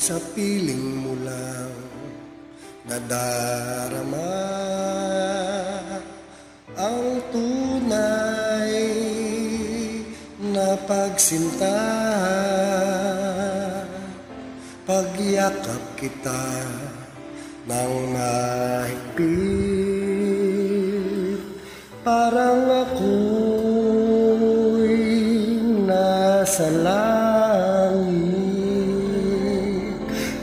sa piling mo lang nadarama ang tunay na pagsinta. Pagyakap kita ng mahigpit, parang ako'y nasa langit.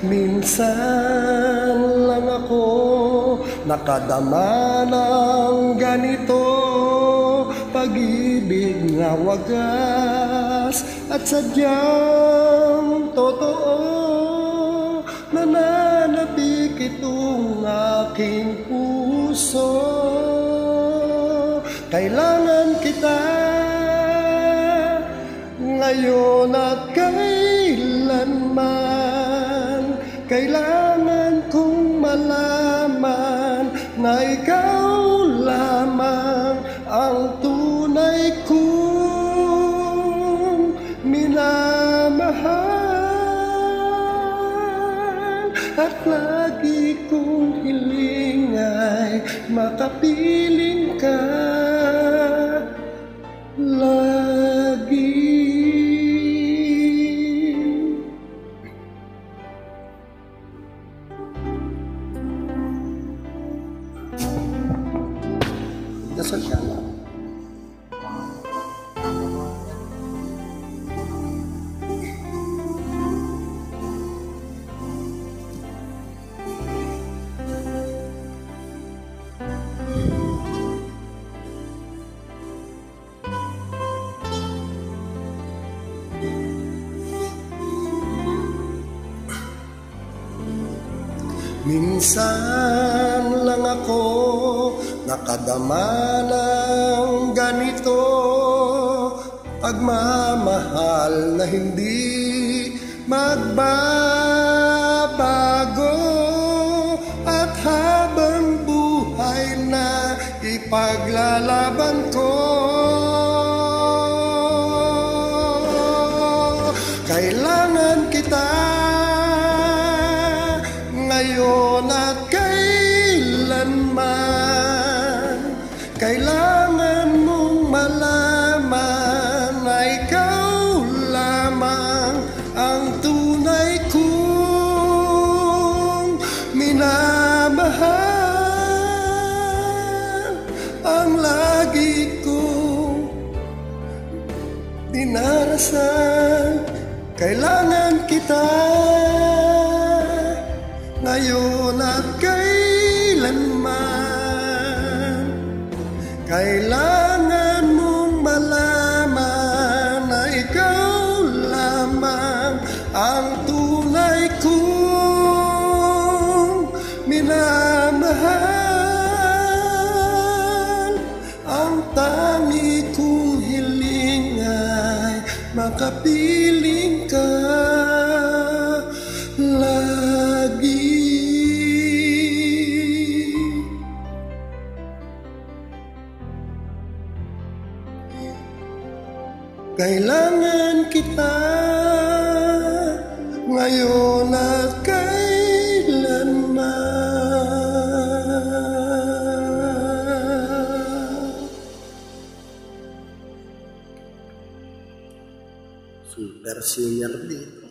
Minsan lang ako nakadama ng ganito, pag-ibig na wagas at sadyang totoo. Nananapik itong aking puso, kailangan kita ngayon at kailanman. Kailangan kong malaman na ikaw lamang ang tunay kong minamahal. At lagi kong hiling ay makapiling ka lagi. Dasal siya lang. Minsan lang ako nakadama ng ganito, pagmamahal na hindi magbabago. At habang buhay na ipaglalaban ko, kailangan kita ngayon at kailanman. Kailangan mong malaman na ikaw lamang ang tunay kong minamahal. Ang lagi kong dinarasal, kailangan kita ngayon at kailanman. Kailangan mong malaman na ikaw lamang ang tunay kong minamahal. Ang tangi kong hiling ay makapiling ka lagi. Kailangan kita ngayon at kailanman. Super senior dito.